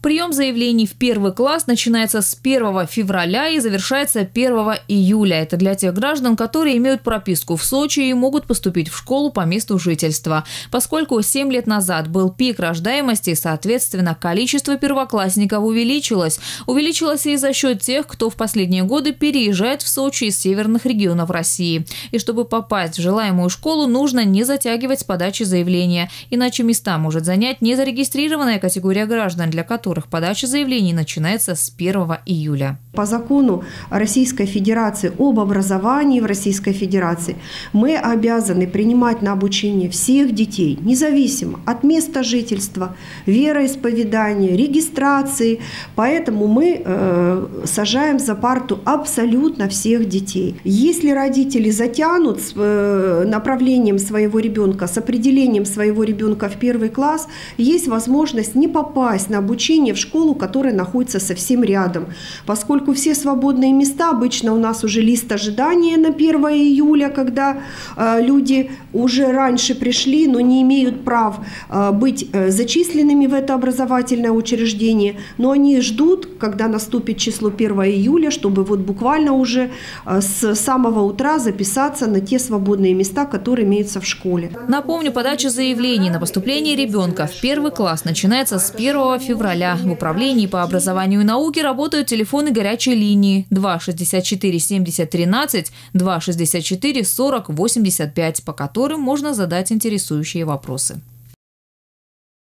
Прием заявлений в первый класс начинается с 1 февраля и завершается 1 июля. Это для тех граждан, которые имеют прописку в Сочи и могут поступить в школу по месту жительства. Поскольку 7 лет назад был пик рождаемости, соответственно, количество первоклассников увеличилось. Увеличилось и за счет тех, кто в последние годы переезжает в Сочи из северных регионов России. И чтобы попасть в желаемую школу, нужно не затягивать с подачей заявления, иначе места может занять незарегистрированная категория граждан, для которых подача заявлений начинается с 1 июля. По закону Российской Федерации об образовании в Российской Федерации мы обязаны принимать на обучение всех детей, независимо от места жительства, вероисповедания, регистрации. Поэтому мы сажаем за парту абсолютно всех детей. Если родители затянут с направлением своего ребенка, с определением своего ребенка в первый класс, есть возможность не попасть на обучение в школу, которая находится совсем рядом. Поскольку все свободные места, обычно у нас уже лист ожидания на 1 июля, когда люди уже раньше пришли, но не имеют прав быть зачисленными в это образовательное учреждение, но они ждут, когда наступит число 1 июля, чтобы вот буквально уже с самого утра записаться на те свободные места, которые имеются в школе. Напомню, подача заявлений на поступление ребенка в первый класс начинается с 1 февраля. В управлении по образованию и науке работают телефоны горячей линии 264 70 13, 264 40 85, по которым можно задать интересующие вопросы.